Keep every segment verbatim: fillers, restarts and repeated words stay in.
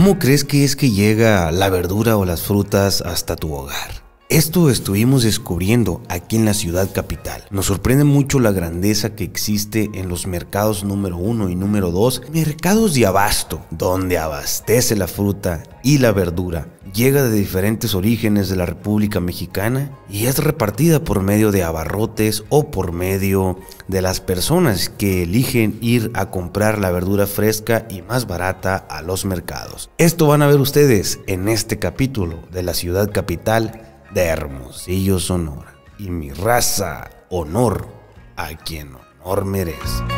¿Cómo crees que es que llega la verdura o las frutas hasta tu hogar? Esto estuvimos descubriendo aquí en la ciudad capital. Nos sorprende mucho la grandeza que existe en los mercados número uno y número dos, mercados de abasto, donde abastece la fruta y la verdura. Llega de diferentes orígenes de la República Mexicana y es repartida por medio de abarrotes o por medio de las personas que eligen ir a comprar la verdura fresca y más barata a los mercados. Esto van a ver ustedes en este capítulo de la ciudad capital de Hermosillo, Sonora. Y mi raza, honor a quien honor merece.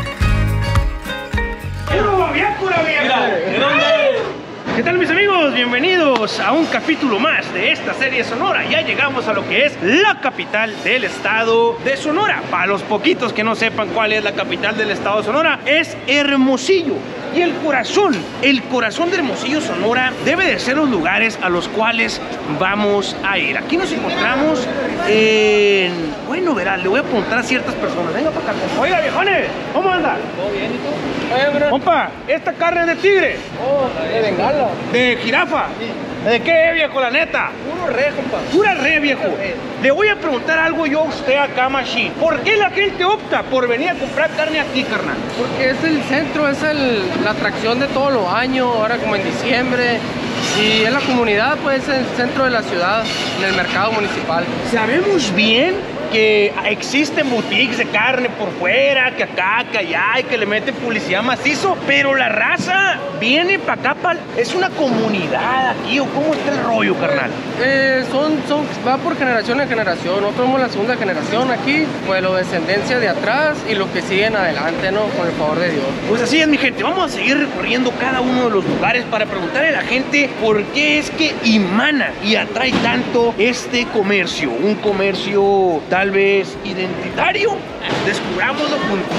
¿Qué tal, mis amigos? Bienvenidos a un capítulo más de esta serie Sonora. Ya llegamos a lo que es la capital del estado de Sonora. Para los poquitos que no sepan cuál es la capital del estado de Sonora, es Hermosillo. Y el corazón, el corazón de Hermosillo, Sonora, debe de ser los lugares a los cuales vamos a ir. Aquí nos encontramos en... Bueno, verás, le voy a preguntar a ciertas personas. Venga para acá, compa. Oiga, viejones, ¿cómo anda? ¿Todo bien y tú? Oye, bro. Compa, ¿esta carne es de tigre? Oh, de bengala. ¿De jirafa? Sí. ¿De qué, viejo, la neta? Puro re, compa. Pura re, viejo. Pura re. Le voy a preguntar algo yo a usted acá, Machine. ¿Por qué la gente opta por venir a comprar carne aquí, carnal? Porque es el centro, es el, la atracción de todos los años, ahora como en diciembre. Y es la comunidad, pues es el centro de la ciudad, en el mercado municipal. Sabemos bien que existen boutiques de carne por fuera, que acá, que allá, y que le meten publicidad macizo, pero la raza viene para acá, pa, es una comunidad aquí, ¿o cómo está el rollo, carnal? Eh, son, son, va por generación en generación. Nosotros somos la segunda generación aquí, pues los descendencia de atrás y los que siguen adelante, ¿no? Con el favor de Dios. Pues así es, mi gente, vamos a seguir recorriendo cada uno de los lugares para preguntarle a la gente por qué es que emana y atrae tanto este comercio, un comercio tal vez identitario. Descubrámoslo juntos.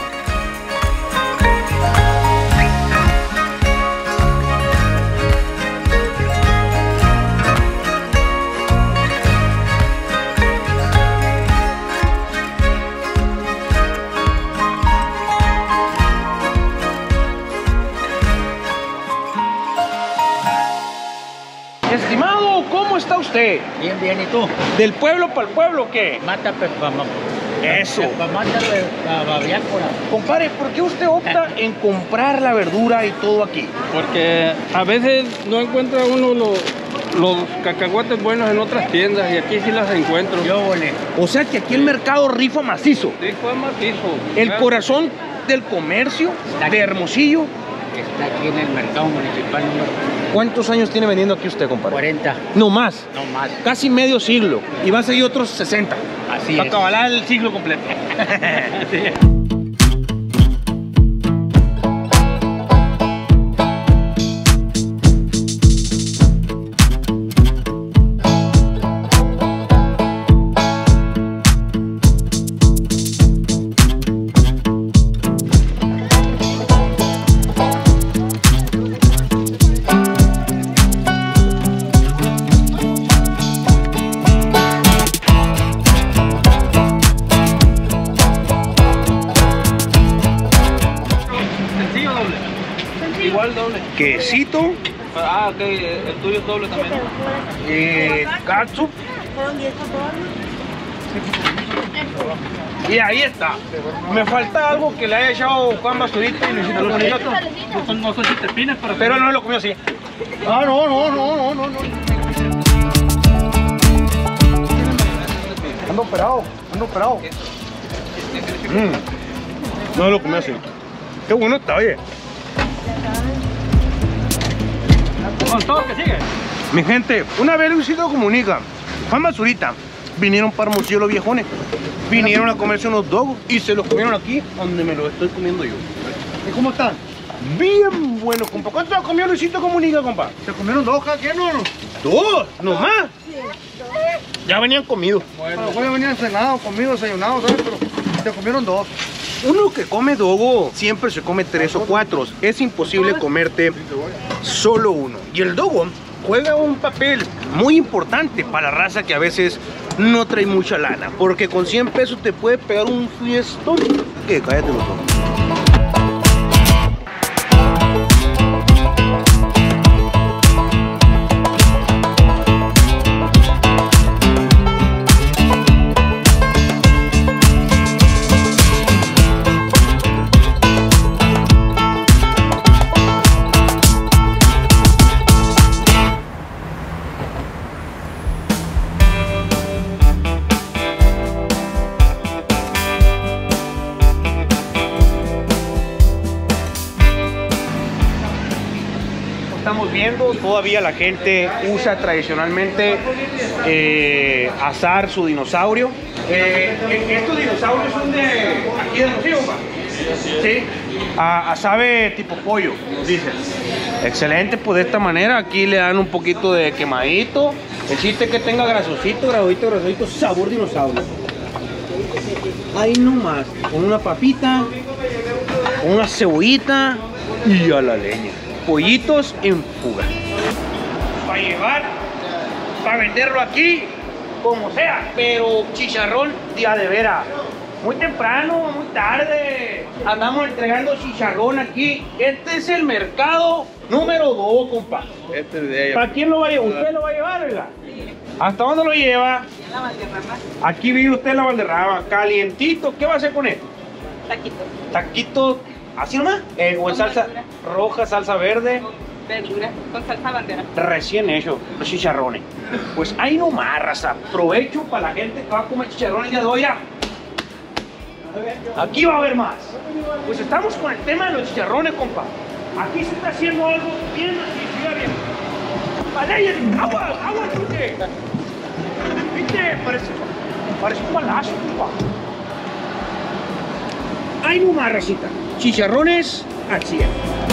Estimado, ¿cómo está usted? Bien, bien, ¿y tú? ¿Del pueblo para el pueblo o qué? Mata pepama. Eso. Mata la babiácora. Compadre, ¿por qué usted opta en comprar la verdura y todo aquí? Porque a veces no encuentra uno los, los cacahuates buenos en otras tiendas y aquí sí las encuentro. Yo volé. O sea que aquí el mercado rifa macizo. Sí, fue macizo. El Claro. corazón del comercio de Hermosillo. Está aquí en el mercado municipal número ¿Cuántos años tiene vendiendo aquí usted, compadre? cuarenta. No más. No más. Casi medio siglo. Y va a seguir otros sesenta. Así Para es. acabar el siglo completo. Igual doble. Quesito, Ah, ok, el tuyo es doble también. eh, catsup. Y ahí está. Me falta algo que le haya echado Juan Basurita y Luisito Comunica. No son, no son chiltepines, pero... Pero no lo comió así. Ah, no, no, no, no, no, no. Ando operado, ando operado. Mm. No lo comió así. Qué bueno está, oye. Con todo que sigue. Mi gente, una vez Luisito Comunica, Juan Basurita, vinieron para Hermosillo los viejones. Vinieron a comerse unos dogos y se los comieron aquí, donde me los estoy comiendo yo. ¿Y cómo están? Bien bueno, compa. ¿Cuánto se comió Luisito Comunica, compa? ¿Se comieron dos cada quien o no? Dos, nomás. Ya venían comidos. A lo mejor ya venían cenados, comidos, desayunados, ¿sabes? Pero se comieron dos. Uno que come dogo siempre se come tres o cuatro. Es imposible comerte solo uno. Y el dogo juega un papel muy importante para la raza que a veces no trae mucha lana. Porque con cien pesos te puede pegar un fiestón. ¿Qué? Cállate los ojos. viendo, todavía la gente usa tradicionalmente eh, asar su dinosaurio. Eh, estos dinosaurios son de aquí de Hermosillo, pa. Sí, a, a sabe tipo pollo, nos dicen. Excelente, pues de esta manera aquí le dan un poquito de quemadito. El chiste que tenga grasosito, grasosito, grasosito, sabor dinosaurio. Ahí nomás, con una papita, con una cebollita y a la leña. Pollitos en fuga. Para llevar, para venderlo aquí, como sea, pero chicharrón día de veras. Muy temprano, muy tarde. Andamos entregando chicharrón aquí. Este es el mercado número dos, compa. Este es de ella. ¿Para quién lo va a llevar? ¿Usted lo va a llevar, oiga? ¿Hasta dónde lo lleva? La Valderrama. Aquí vive usted en la Valderrama. Calientito. ¿Qué va a hacer con esto? Taquito. Taquito, ¿así nomás? Eh, o en Con salsa verdura. roja, salsa verde. Verdura con salsa bandera. Recién hecho, los chicharrones. Pues ahí nomás, raza. Provecho para la gente que va a comer chicharrones de hoy. Aquí va a haber más. Pues estamos con el tema de los chicharrones, compa. Aquí se está haciendo algo bien así, mira bien. Vale, agua, agua, chuche. Viste, parece, parece un balazo, compa. Ahí nomás, racita. Chicharrones al cien.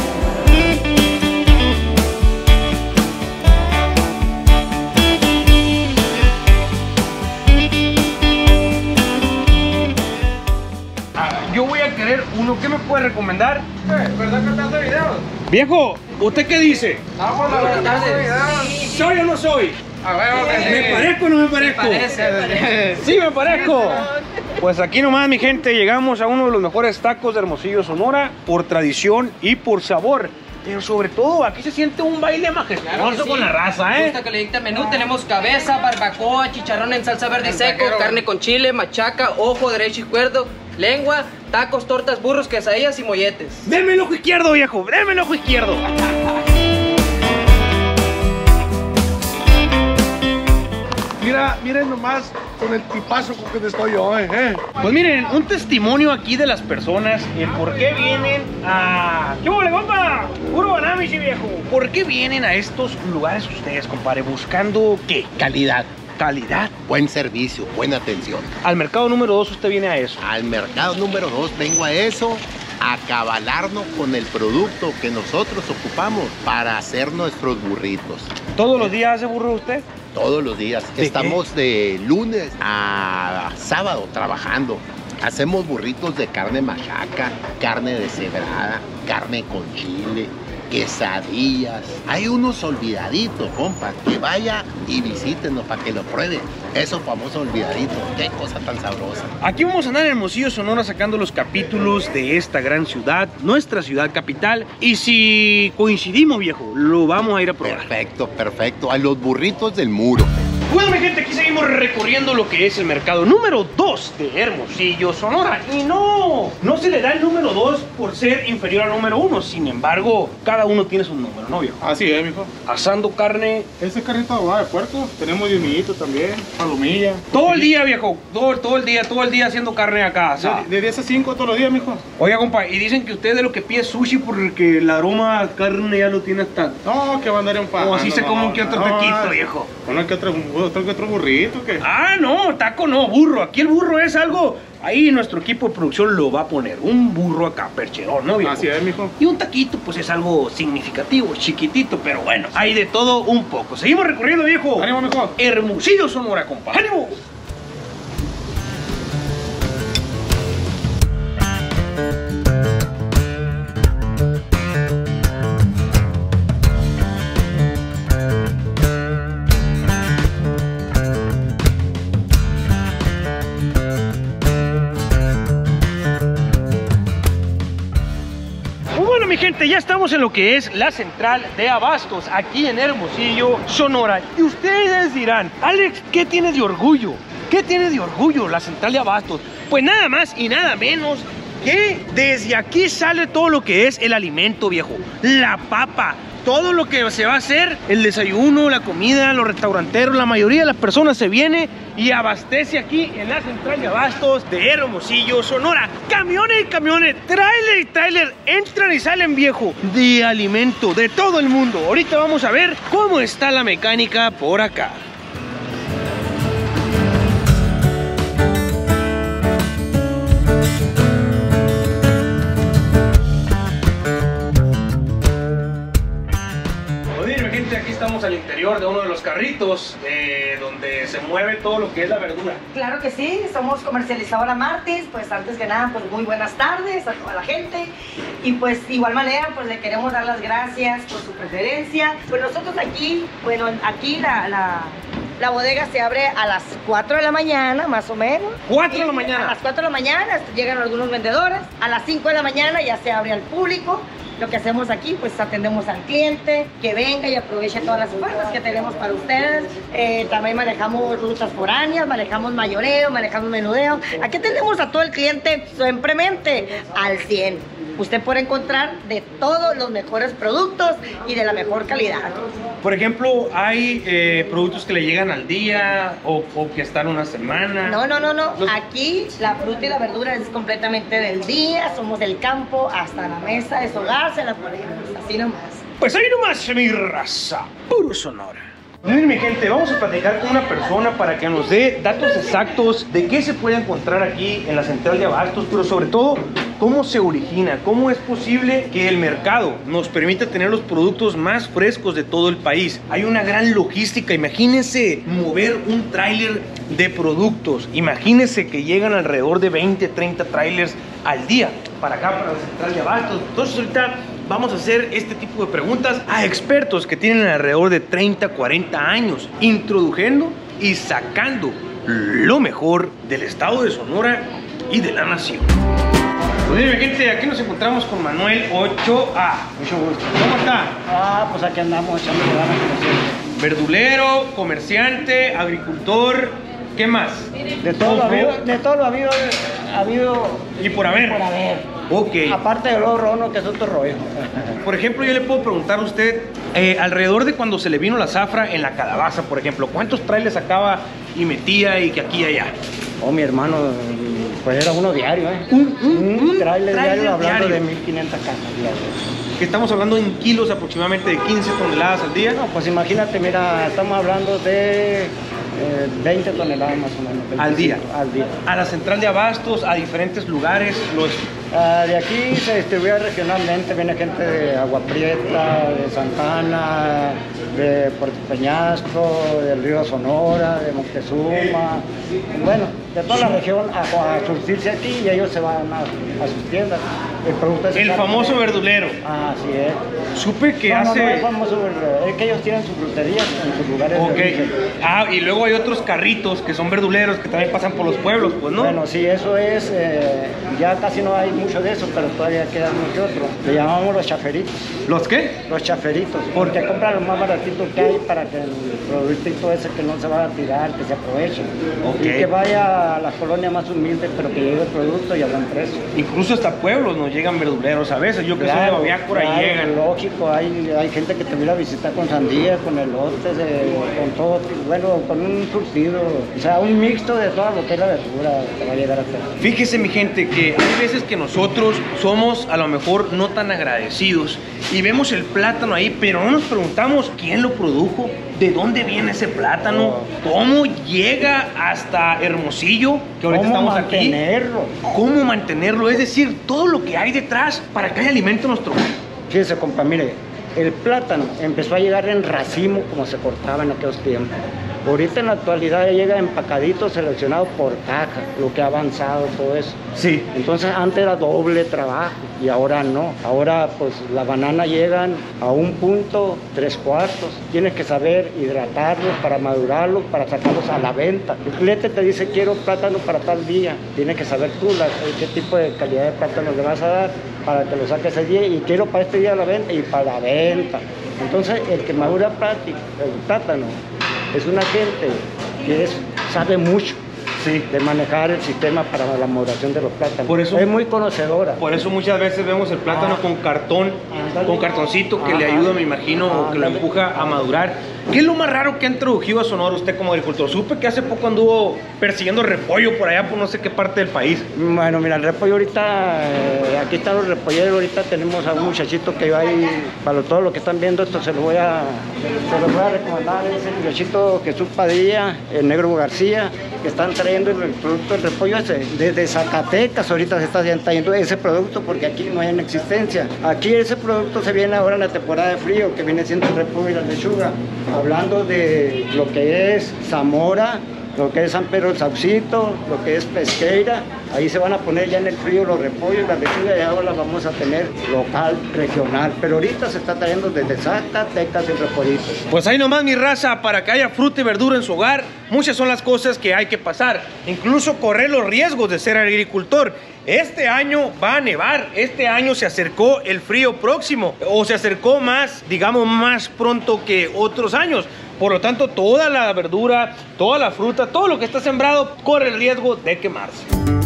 Yo voy a querer uno. ¿Qué me puede recomendar? ¿Verdad que estás de videos? Viejo, ¿usted qué dice? Vamos a ver, estás de videos. ¿Soy o no soy? A ver, vamos a ¿Me ver. parezco o no me parezco? Sí, me parezco. Pues aquí nomás, mi gente, llegamos a uno de los mejores tacos de Hermosillo, Sonora, por tradición y por sabor. Pero sobre todo, aquí se siente un baile majestuoso Claro que sí. con la raza, ¿eh? Gusta que le dicte menú, tenemos cabeza, barbacoa, chicharrón en salsa verde y seco, carne con chile, machaca, ojo derecho y izquierdo, lengua, tacos, tortas, burros, quesadillas y molletes. Denme el ojo izquierdo, viejo, denme el ojo izquierdo. Mira, miren nomás con el tipazo con que estoy yo, eh. eh. Pues miren, un testimonio aquí de las personas, el por qué vienen a... ¿Qué hubo, compa? Puro banamichi, viejo. ¿Por qué vienen a estos lugares ustedes, compadre? Buscando, ¿qué? Calidad, Calidad. buen servicio, buena atención. Al mercado número dos usted viene a eso. Al mercado número dos vengo a eso, a cabalarnos con el producto que nosotros ocupamos para hacer nuestros burritos. ¿Todos los días hace burro usted? Todos los días. ¿De Estamos de lunes a sábado trabajando. Hacemos burritos de carne machaca, carne deshebrada, carne con chile, quesadillas. Hay unos olvidaditos, compa, que vaya y visítenos para que lo prueben. Esos famosos olvidaditos, qué cosa tan sabrosa. Aquí vamos a andar en Hermosillo, Sonora, sacando los capítulos de esta gran ciudad, nuestra ciudad capital. Y si coincidimos, viejo, lo vamos a ir a probar. Perfecto, perfecto. A los burritos del muro. Bueno, mi gente, aquí seguimos recorriendo lo que es el mercado número dos de Hermosillo, Sonora. Y no, no se le da el número dos por ser inferior al número uno. Sin embargo, cada uno tiene su número, ¿no, viejo? Así es, mijo. Asando carne Este es carnita ahumada de puerco. Tenemos diumillito también, palomilla. todo el día, viejo. Todo, todo el día, todo el día haciendo carne acá. asada. De, de diez a cinco todos los días, mijo. Oiga, compa, y dicen que usted de lo que pide sushi porque el aroma a carne ya lo tiene hasta... No, que va a andar en paz. O así se come un que otro taquito, viejo. Uno que otro, otro que otro burrito, que. Ah, no, taco no, burro. Aquí el burro es algo... Ahí nuestro equipo de producción lo va a poner. Un burro acá, percherón, ¿no, viejo? Así es, mijo. Y un taquito, pues es algo significativo, chiquitito, pero bueno, hay de todo un poco. Seguimos recorriendo, viejo. Ánimo, mijo. Hermosillo, Sonora, compa. ¡Ánimo! Bueno, mi gente, ya estamos en lo que es la central de abastos aquí en Hermosillo, Sonora. Y ustedes dirán, Alex, ¿qué tienes de orgullo? ¿Qué tienes de orgullo la central de abastos? Pues nada más y nada menos que desde aquí sale todo lo que es el alimento, viejo. La papa, todo lo que se va a hacer, el desayuno, la comida, los restauranteros, la mayoría de las personas se viene y abastece aquí en la central de abastos de Hermosillo, Sonora. camiones y camiones, tráiler y tráiler, entran y salen, viejo, de alimento de todo el mundo. Ahorita vamos a ver cómo está la mecánica por acá. Aquí estamos al interior de uno de los carritos eh, donde se mueve todo lo que es la verdura. Claro que sí, somos comercializadora Martis. Pues antes que nada, pues muy buenas tardes a toda la gente. Y pues de igual manera, pues le queremos dar las gracias por su preferencia. Pues nosotros aquí, bueno, aquí la... la La bodega se abre a las cuatro de la mañana, más o menos. ¿cuatro de la mañana? A las cuatro de la mañana llegan algunos vendedores. A las cinco de la mañana ya se abre al público. Lo que hacemos aquí, pues atendemos al cliente, que venga y aproveche todas las ofertas que tenemos para ustedes. Eh, también manejamos rutas foráneas, manejamos mayoreo, manejamos menudeo. Aquí tenemos a todo el cliente simplemente al cien. Usted puede encontrar de todos los mejores productos y de la mejor calidad. Por ejemplo, ¿hay eh, productos que le llegan al día o, o que están una semana? No, no, no, no. Los... Aquí la fruta y la verdura es completamente del día. Somos del campo hasta la mesa de su hogar, se la ponemos así nomás. Pues ahí nomás, mi raza, puro Sonora. Miren, mi gente, vamos a platicar con una persona para que nos dé datos exactos de qué se puede encontrar aquí en la central de abastos, pero sobre todo, cómo se origina, cómo es posible que el mercado nos permita tener los productos más frescos de todo el país. Hay una gran logística, imagínense mover un tráiler de productos, imagínense que llegan alrededor de veinte, treinta tráilers al día para acá, para la central de abastos. Entonces ahorita vamos a hacer este tipo de preguntas a expertos que tienen alrededor de treinta, cuarenta años, introduciendo y sacando lo mejor del estado de Sonora y de la nación. Pues miren, gente, aquí nos encontramos con Manuel Ochoa. Mucho gusto. ¿Cómo está? Ah, pues aquí andamos echando ganas como siempre. Verdulero, comerciante, agricultor, ¿qué más? De todo lo habido, de todo lo habido, ha habido y por haber. Por haber. Ok. Aparte de los ronos, que es otro rollo. Por ejemplo, yo le puedo preguntar a usted, eh, alrededor de cuando se le vino la zafra en la calabaza, por ejemplo, ¿cuántos trailers sacaba y metía y que aquí y allá? Oh, mi hermano, pues era uno diario, ¿eh? Un, un, un trailer, trailer diario, hablando diario. de mil quinientas cajas diarias. Que estamos hablando en kilos aproximadamente de quince toneladas al día. No, pues imagínate, mira, estamos hablando de eh, veinte toneladas más o menos. veinticinco, al día. Al día. A la central de abastos, a diferentes lugares. Los... Uh, de aquí se distribuye regionalmente, viene gente de Agua Prieta, de Santana, de Puerto Peñasco, del río Sonora, de Moctezuma, bueno, de toda la región a, a surtirse aquí y ellos se van a, a sus tiendas. El, producto es el famoso verdulero. Ah, así es. Supe que no, hace... No, no, el famoso verdulero, es que ellos tienen sus fruterías en sus lugares. Okay. De origen. Ah, y luego hay otros carritos que son verduleros que también pasan por los pueblos, pues, ¿no? Bueno, sí, eso es, eh, ya casi no hay mucho de eso, pero todavía quedan mucho otro. Le llamamos los chaferitos. ¿Los qué? Los chaferitos, porque compran lo más baratito que hay para que el productito ese que no se vaya a tirar, que se aproveche. Okay. Y que vaya a la colonia más humilde, pero que llegue el producto y a buen precio. Incluso hasta pueblos nos llegan verduleros a veces, yo que claro, soy de Babiácora claro, y llegan. Lógico, hay, hay gente que te viene a visitar con sandía, con elotes, eh, con todo, bueno, con un surtido, o sea, un mixto de toda lo que es la verdura que va a llegar a hacer. Fíjese, mi gente, que hay veces que nosotros somos a lo mejor no tan agradecidos y vemos el plátano ahí, pero no nos preguntamos quién lo produjo, de dónde viene ese plátano, cómo llega hasta Hermosillo, que ahorita estamos aquí. ¿Cómo mantenerlo? ¿Cómo mantenerlo? Es decir, todo lo que hay detrás para que haya alimento en nuestro hogar. Fíjese, compa, mire, el plátano empezó a llegar en racimo como se cortaba en aquellos tiempos. Ahorita en la actualidad ya llega empacadito, seleccionado por caja, lo que ha avanzado, todo eso. Sí. Entonces antes era doble trabajo y ahora no. Ahora pues la banana llegan a un punto, tres cuartos. Tienes que saber hidratarlos para madurarlos, para sacarlos a la venta. El cliente te dice quiero plátano para tal día. Tienes que saber tú la, qué tipo de calidad de plátano le vas a dar para que lo saques ese día y quiero para este día la venta y para la venta. Entonces el que madura el plátano es una gente que es, sabe mucho, sí. de manejar el sistema para la maduración de los plátanos. Por eso, es muy conocedora. Por eso muchas veces vemos el plátano ah. con cartón, Andale. con cartoncito que Ajá. le ayuda, me imagino, Andale. o que lo empuja a madurar. ¿Qué es lo más raro que ha introducido a Sonora usted como agricultor? Supe que hace poco anduvo persiguiendo repollo por allá, por no sé qué parte del país. Bueno, mira, el repollo ahorita, eh, aquí están los repolleros, ahorita tenemos a un muchachito que va ahí, para todos los que están viendo esto se lo voy a, se lo voy a recomendar, es el muchachito Jesús Padilla, el Negro García, que están trayendo el producto del repollo ese, desde Zacatecas ahorita se está trayendo ese producto porque aquí no hay en existencia. Aquí ese producto se viene ahora en la temporada de frío, que viene siendo el repollo y la lechuga. Hablando de lo que es Zamora, lo que es San Pedro del Saucito, lo que es Pesqueira, ahí se van a poner ya en el frío los repollos, las lechugas, y ahora las vamos a tener local, regional, pero ahorita se está trayendo desde Zacatecas el repollito. Pues ahí nomás mi raza, para que haya fruta y verdura en su hogar, muchas son las cosas que hay que pasar, incluso correr los riesgos de ser agricultor. Este año va a nevar, este año se acercó el frío próximo, o se acercó más, digamos, más pronto que otros años. Por lo tanto, toda la verdura, toda la fruta, todo lo que está sembrado corre el riesgo de quemarse.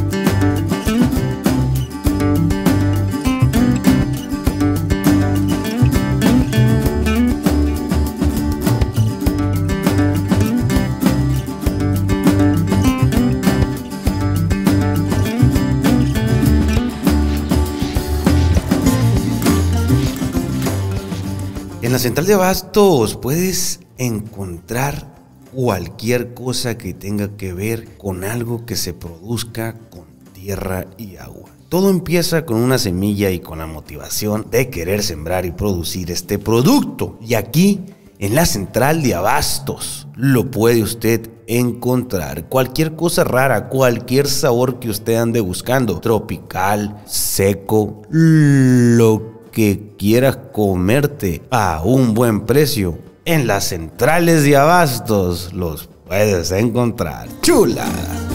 En la central de abastos puedes encontrar cualquier cosa que tenga que ver con algo que se produzca con tierra y agua. Todo empieza con una semilla y con la motivación de querer sembrar y producir este producto. Y aquí, en la central de abastos, lo puede usted encontrar. Cualquier cosa rara, cualquier sabor que usted ande buscando, tropical, seco, lo que quieras comerte a un buen precio, en las centrales de abastos los puedes encontrar. ¡Chula!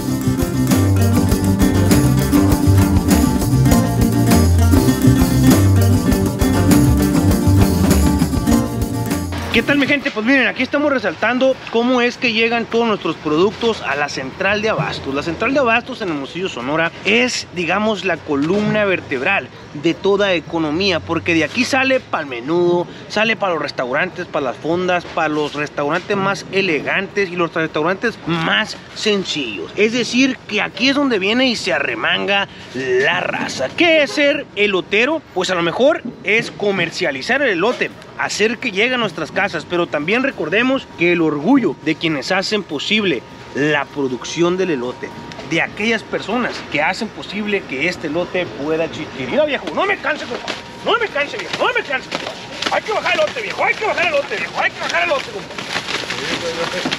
¿Qué tal mi gente? Pues miren, aquí estamos resaltando cómo es que llegan todos nuestros productos a la central de abastos. La central de abastos en Hermosillo, Sonora es, digamos, la columna vertebral de toda economía, porque de aquí sale para el menudo, sale para los restaurantes, para las fondas, para los restaurantes más elegantes y los restaurantes más sencillos. Es decir, que aquí es donde viene y se arremanga la raza. ¿Qué es ser elotero? Pues a lo mejor es comercializar el elote, hacer que llegue a nuestras casas, pero también recordemos que el orgullo de quienes hacen posible la producción del elote, de aquellas personas que hacen posible que este elote pueda existir. Mira viejo, no me canse, viejo. No me canse viejo, no me canse viejo. Hay que bajar el elote viejo, hay que bajar el elote viejo, hay que bajar el elote viejo.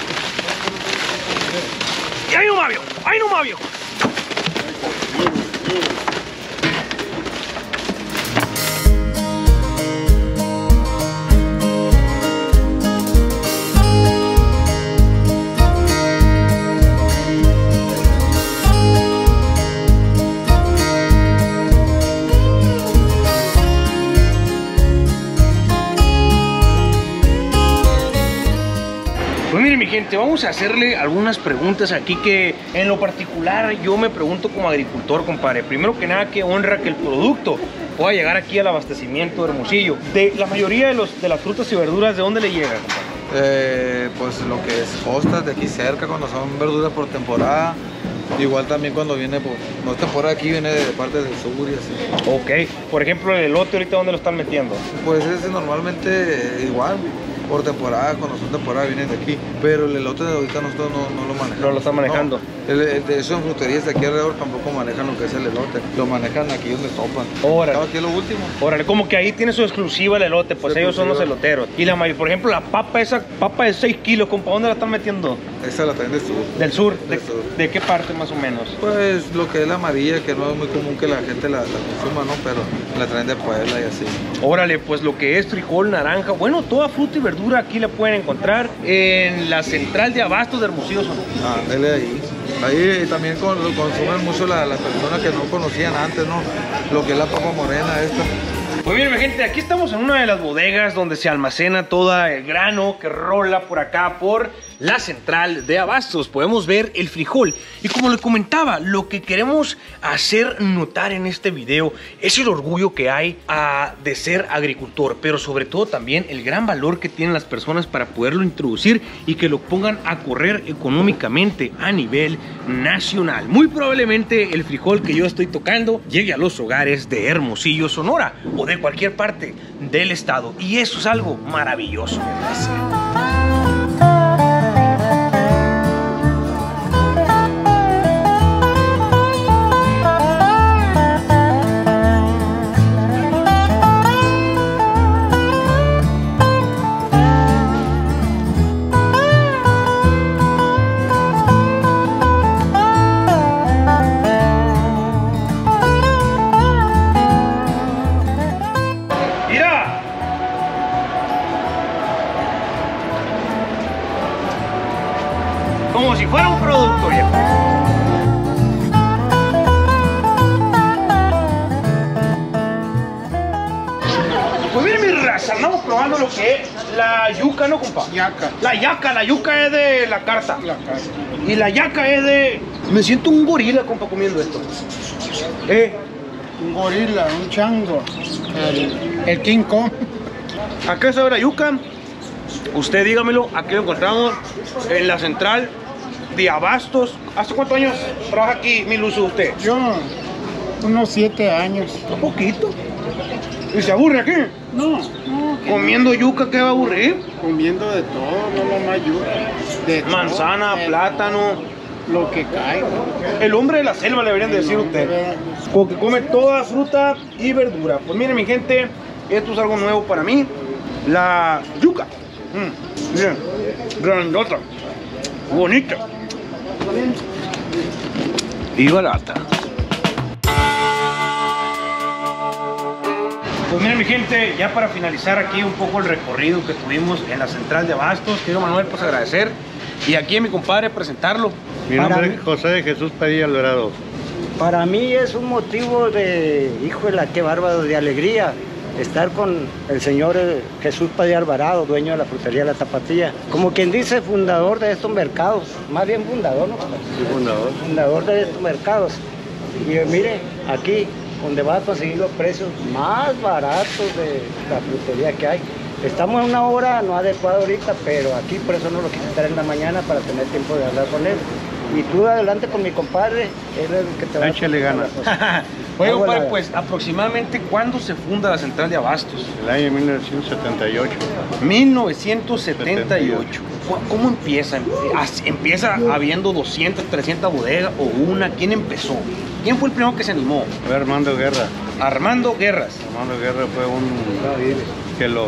Y ahí nomás viejo, ahí nomás viejo. Pues miren mi gente, vamos a hacerle algunas preguntas aquí que en lo particular yo me pregunto como agricultor, compadre. Primero que nada, qué honra que el producto pueda llegar aquí al abastecimiento de Hermosillo. De la mayoría de, los, de las frutas y verduras, ¿de dónde le llega, compadre? Eh, pues lo que es costas de aquí cerca, cuando son verduras por temporada. Igual también cuando viene, por, no es temporada aquí, viene de parte del sur y así. Ok, por ejemplo el elote ahorita, ¿dónde lo están metiendo? Pues es normalmente igual. Por temporada, cuando son temporadas vienen de aquí, pero el elote de ahorita nosotros no, no lo manejamos. No lo están manejando. No, el, el de eso en fruterías de aquí alrededor tampoco manejan lo que es el elote, lo manejan aquí donde topan. Órale. Aquí es lo último. Órale, como que ahí tiene su exclusiva el elote, pues sí, ellos son los eloteros. Y la mayor, por ejemplo, la papa, esa papa de seis kilos, compa, ¿dónde la están metiendo? Esa la traen del sur. ¿Del sur? Del de, sur. ¿De qué parte más o menos? Pues lo que es la amarilla, que no es muy común que la gente la, la consuma, ¿no? Pero la traen de Puebla y así. Órale, pues lo que es frijol, naranja, bueno, toda fruta y verdura aquí la pueden encontrar en la central de abastos de Hermosillo, Sonora. Ah, dele ahí. Ahí también con, consumen mucho las la personas que no conocían antes, ¿no? Lo que es la papa morena esta. Pues bien, mi gente, aquí estamos en una de las bodegas donde se almacena todo el grano que rola por acá, por la central de abastos. Podemos ver el frijol. Y como le comentaba, lo que queremos hacer notar en este video es el orgullo que hay uh, de ser agricultor, pero sobre todo también el gran valor que tienen las personas para poderlo introducir y que lo pongan a correr económicamente a nivel nacional. Muy probablemente el frijol que yo estoy tocando llegue a los hogares de Hermosillo, Sonora, o de cualquier parte del estado, y eso es algo maravilloso. Como si fuera un producto, viejo. Pues miren mi raza, andamos probando lo que es la yuca, ¿no, compa? Yaca. La yaca, la yuca es de la carta. La carta. Y la yaca es de... Me siento un gorila, compa, comiendo esto. Eh. Un gorila, un chango. El, el King Kong. ¿A qué sabe la yuca? Usted dígamelo, aquí lo encontramos en la central de abastos. ¿Hace cuántos años trabaja aquí, mi Luzo, usted? Yo, unos siete años. ¿Un poquito? ¿Y se aburre aquí? No, no. ¿Comiendo yuca qué va a aburrir? Comiendo de todo, no nomás yuca. De manzana, todo, plátano. Lo que caiga. El hombre de la selva, le deberían decir usted. Porque come toda fruta y verdura. Pues miren, mi gente, esto es algo nuevo para mí. La yuca. Mm, bien, grandota, bonita y barata. Pues miren, mi gente, ya para finalizar aquí un poco el recorrido que tuvimos en la central de abastos, quiero, Manuel, pues agradecer y aquí a mi compadre presentarlo. Mi nombre es José de Jesús Padilla Alvarado. Para mí es un motivo de, híjole, qué bárbaro, de alegría estar con el señor Jesús Padilla Alvarado, dueño de la frutería La Tapatía. Como quien dice, fundador de estos mercados, más bien fundador, ¿no? Sí, fundador. Fundador de estos mercados. Y mire, aquí, donde va a conseguir los precios más baratos de la frutería que hay. Estamos en una hora no adecuada ahorita, pero aquí por eso no lo quise estar en la mañana para tener tiempo de hablar con él. Y tú adelante con mi compadre, él es el que te va a... Échale ganas. Oye, compadre, pues aproximadamente ¿cuándo se funda la central de abastos? El año mil novecientos setenta y ocho. mil novecientos setenta y ocho. ¿Cómo empieza? ¿Empieza habiendo doscientas, trescientas bodegas o una? ¿Quién empezó? ¿Quién fue el primero que se animó? Fue Armando Guerra. Armando Guerras. Armando Guerra fue un... que lo...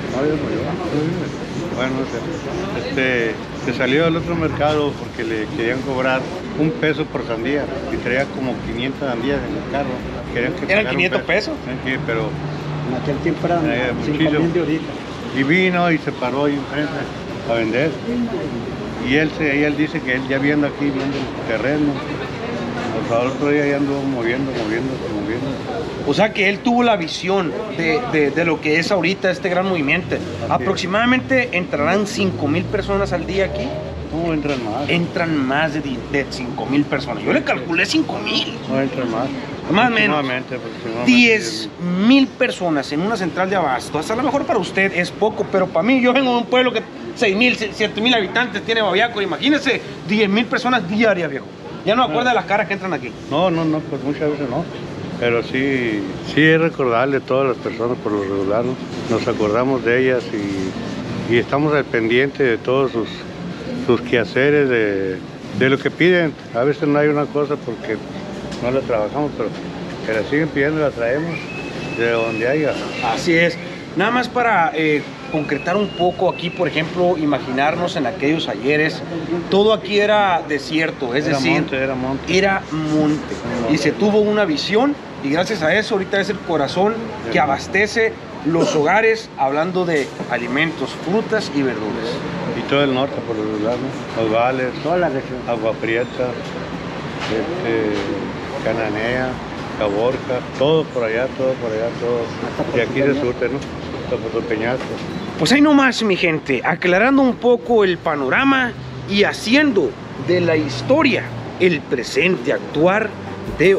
Bueno, este, se salió del otro mercado porque le querían cobrar un peso por sandía y traía como quinientas sandías en el carro. Querían que ¿Eran quinientos pesos? Sí, pero... En aquel tiempo eran cinco mil de ahorita. Y vino y se paró ahí enfrente a vender. Y él, se, y él dice que él ya viendo aquí, viendo el terreno, pues al otro día ya anduvo moviendo, moviendo, moviendo. O sea que él tuvo la visión de, de, de lo que es ahorita este gran movimiento. Aproximadamente entrarán cinco mil personas al día aquí. No, entran más. Entran más de, de cinco mil personas. Yo le calculé cinco mil. No, entran más. Más o menos. diez mil personas en una central de abastos. A lo mejor para usted es poco, pero para mí, yo vengo de un pueblo que seis mil, siete mil habitantes tiene Babiaco. Imagínense, diez mil personas diarias, viejo. Ya no me acuerdo de las caras que entran aquí. No, no, no, pues muchas veces no. Pero sí, sí es recordarle a todas las personas por lo regular, ¿no? Nos acordamos de ellas y, y estamos al pendiente de todos sus, sus quehaceres, de, de lo que piden. A veces no hay una cosa porque no la trabajamos, pero que la siguen pidiendo, la traemos de donde haya. Así es. Nada más para eh, concretar un poco aquí, por ejemplo, imaginarnos en aquellos ayeres, todo aquí era desierto, es era decir, monte, era monte. Era monte. Y se tuvo una visión y gracias a eso ahorita es el corazón que abastece los hogares, hablando de alimentos, frutas y verduras. Y todo el norte por los lados, ¿no? Los vales, toda la región. Agua Prieta, este, Cananea, Caborca, todo por allá, todo por allá, todo. Y aquí de surte, ¿no? Hasta por Peñasco. Pues ahí nomás, mi gente, aclarando un poco el panorama, y haciendo de la historia el presente actuar de hoy.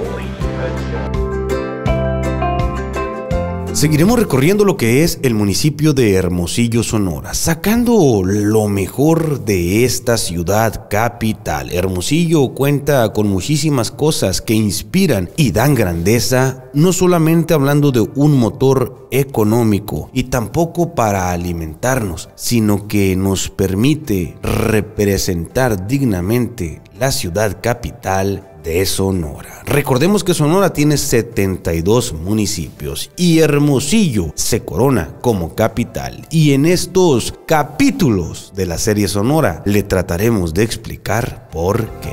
Seguiremos recorriendo lo que es el municipio de Hermosillo, Sonora, sacando lo mejor de esta ciudad capital. Hermosillo cuenta con muchísimas cosas que inspiran y dan grandeza, no solamente hablando de un motor económico y tampoco para alimentarnos, sino que nos permite representar dignamente la ciudad capital de Sonora. Recordemos que Sonora tiene setenta y dos municipios y Hermosillo se corona como capital. Y en estos capítulos de la serie Sonora le trataremos de explicar por qué.